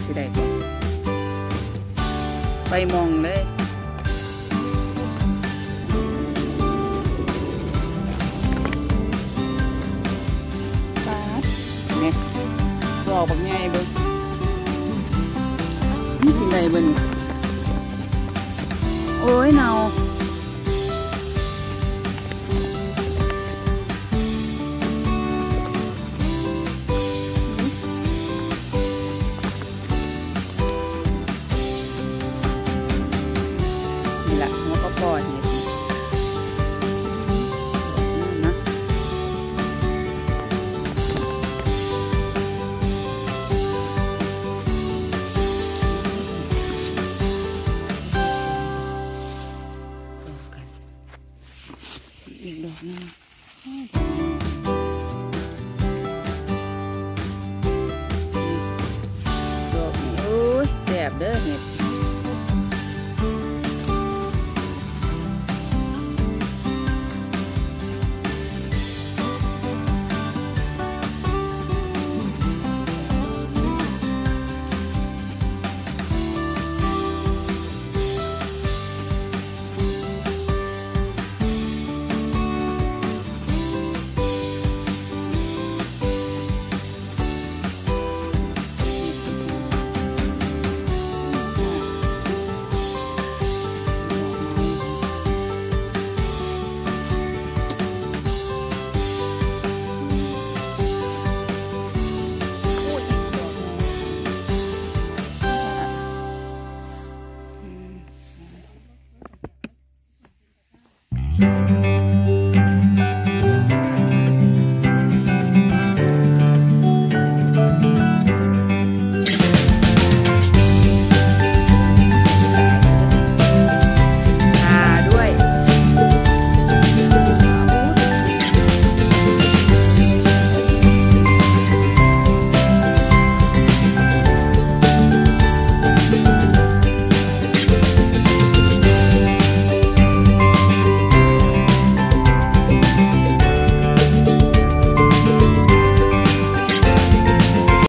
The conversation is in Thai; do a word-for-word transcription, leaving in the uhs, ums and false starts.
สิได้ก่อนไปมองเลยปาดเนี่ยตัวออกบักง่ายเบิ้งนี่กินได้เบิ้งโอ้ยเนาก่อนเนี่ยนะอีกดอกนึงดอกนี้โอ้ยแสบเด้อเห็ด